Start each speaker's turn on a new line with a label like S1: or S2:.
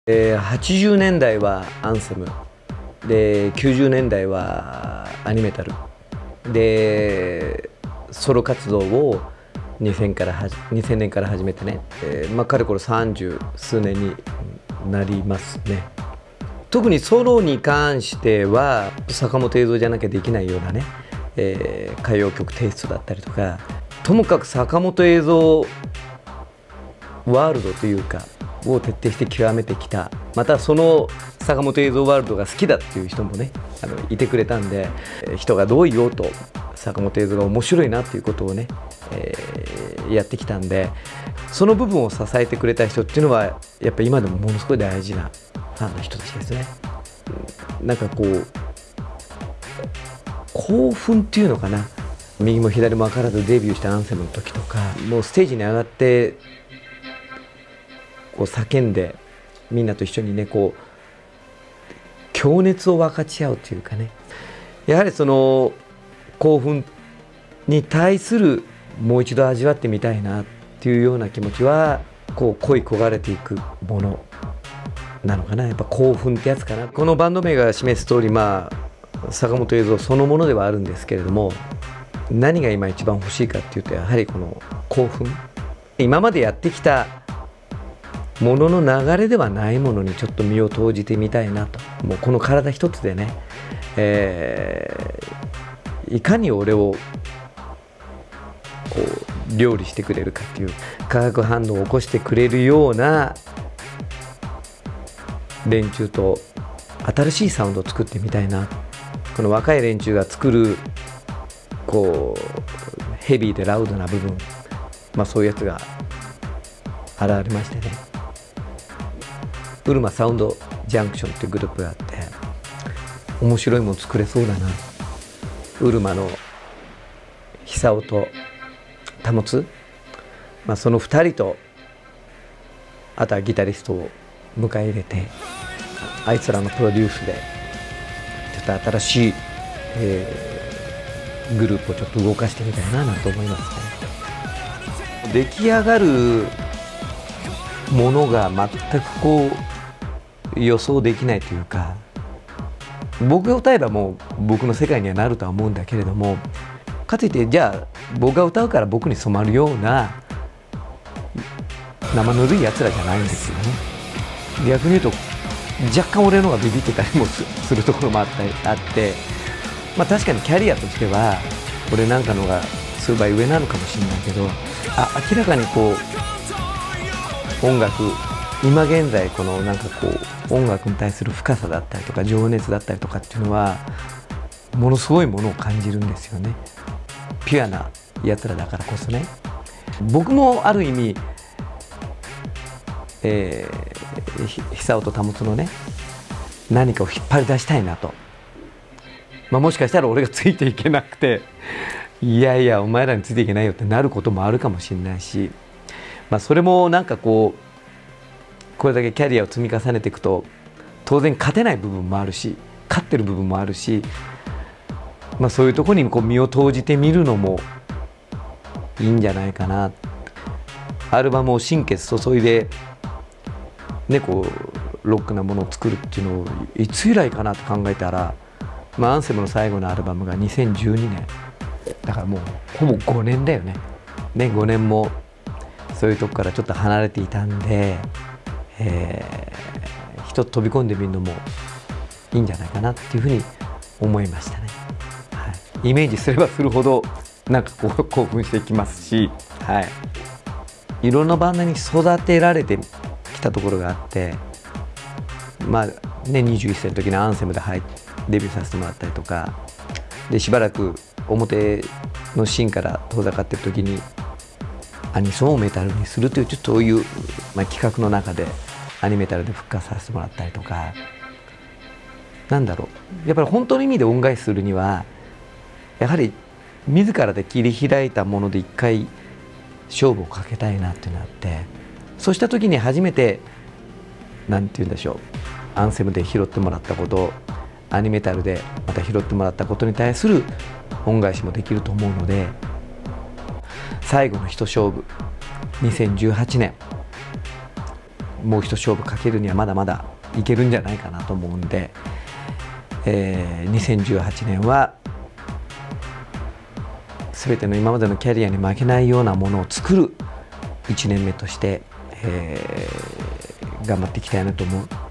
S1: 80年代はアンセムで、90年代はアニメタルで、ソロ活動を2000年から始めてね、かれこれ30数年になりますね。特にソロに関しては坂本映像じゃなきゃできないようなね、歌謡曲テイストだったりとか、ともかく坂本映像ワールドというかを徹底して極めてきた、またその坂本映像ワールドが好きだっていう人もねいてくれたんで、人がどう言おうと坂本映像が面白いなっていうことをね、やってきたんで、その部分を支えてくれた人っていうのはやっぱ今でもものすごい大事なファンの人たちですね。なんかこう興奮っていうのかな、右も左も分からずデビューしたアンセムの時とか、もうステージに上がってこう叫んでみんなと一緒にねこう情熱を分かち合うというかね、やはりその興奮に対するもう一度味わってみたいなっていうような気持ちはこう恋焦がれていくものなのかな。やっぱ興奮ってやつかな。このバンド名が示す通り、坂本映像そのものではあるんですけれども、何が今一番欲しいかっていうとやはりこの興奮、今までやってきたものの流れではないものにちょっと身を投じてみたいなと。もうこの体一つでね、いかに俺をこう料理してくれるかっていう化学反応を起こしてくれるような連中と新しいサウンドを作ってみたいな。この若い連中が作るこうヘビーでラウドな部分、そういうやつが現れましてね、ウルマサウンドジャンクションっていうグループがあって、面白いもの作れそうだな。ウルマの久夫と保つ、その2人とあとはギタリストを迎え入れて、あいつらのプロデュースでちょっと新しい、グループをちょっと動かしてみたいなと思いますね。出来上がるものが全くこう予想できないというか、僕が歌えばもう僕の世界にはなるとは思うんだけれども、かといってじゃあ僕が歌うから僕に染まるような生ぬるいやつらじゃないんですよね。逆に言うと若干俺の方がビビってたりもするところもあって、確かにキャリアとしては俺なんかのが数倍上なのかもしれないけど、明らかにこう音楽、今現在このなんかこう音楽に対する深さだったりとか情熱だったりとかっていうのはものすごいものを感じるんですよね。ピュアなやつらだからこそね。僕もある意味、久夫と保のね何かを引っ張り出したいなと、もしかしたら俺がついていけなくて、いやいやお前らについていけないよってなることもあるかもしれないし、それもなんかこれだけキャリアを積み重ねていくと当然勝てない部分もあるし勝ってる部分もあるし、そういうところにこう身を投じてみるのもいいんじゃないかな。アルバムを心血注いでねこうロックなものを作るっていうのをいつ以来かなと考えたら、アンセムの最後のアルバムが2012年だからもうほぼ5年だよね。5年もそういうとこからちょっと離れていたんで、一つ飛び込んでみるのもいいんじゃないかなっていうふうに思いましたね。イメージすればするほどなんかこう興奮してきますし、いろんなバンドに育てられてきたところがあって、21歳の時のアンセムでデビューさせてもらったりとかで、しばらく表のシーンから遠ざかってる時にアニソンをメタルにするというちょっとそういう、企画の中でアニメタルで復活させてもらったりとか、やっぱり本当の意味で恩返しするにはやはり自らで切り開いたもので一回勝負をかけたいなっていうのがあって、そうした時に初めて何て言うんでしょう、アンセムで拾ってもらったこと、アニメタルでまた拾ってもらったことに対する恩返しもできると思うので、最後の一勝負2018年もう一勝負かけるにはまだまだいけるんじゃないかなと思うんで、2018年は全ての今までのキャリアに負けないようなものを作る1年目として、頑張っていきたいなと思